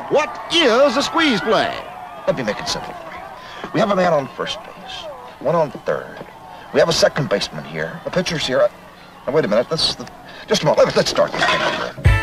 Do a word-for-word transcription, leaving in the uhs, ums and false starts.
What is a squeeze play? Let me make it simple for you. We have a man on first base, one on third. We have a second baseman here, a pitcher's here. Now, wait a minute, let's, just a moment, let's start this thing over.